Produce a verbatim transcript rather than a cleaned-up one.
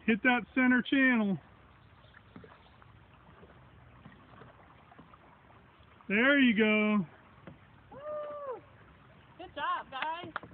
Hit that center channel. There you go. Woo! Good job, guys.